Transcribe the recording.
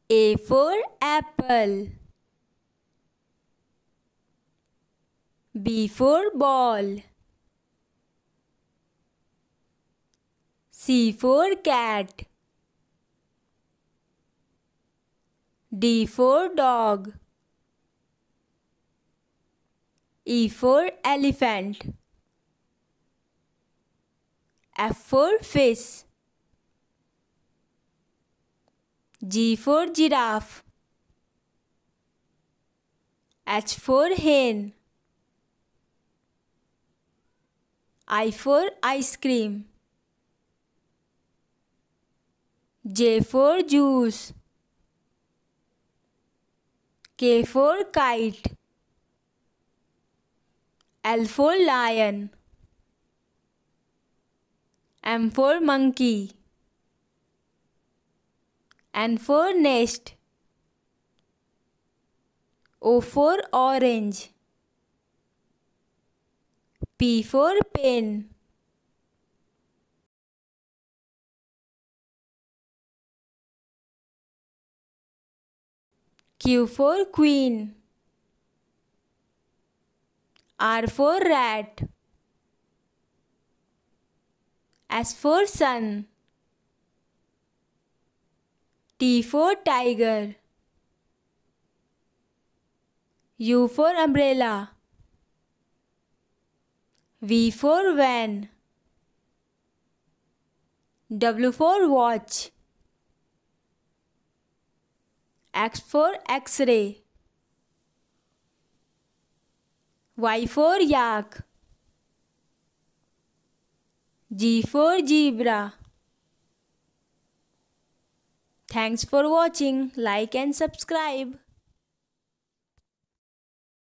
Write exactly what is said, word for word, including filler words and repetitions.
A for apple. B for ball. C for cat. D for dog. E for elephant. F for fish. G for giraffe. H for hen. I for ice cream. J for juice. K for kite. L for lion. M for monkey. N for nest. O for orange. P for pen. Q for queen. R for rat. S for sun. T for tiger. U for umbrella. V for van. W for watch. X for X-ray. Y for yak. G for zebra. Thanks for watching. Like and subscribe.